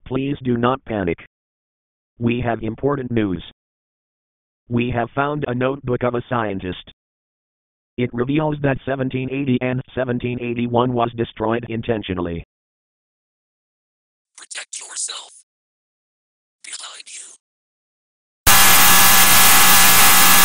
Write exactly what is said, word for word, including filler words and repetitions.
Please do not panic. We have important news. We have found a notebook of a scientist. It reveals that seventeen eighty and seventeen eighty-one was destroyed intentionally. Protect yourself. Behind you.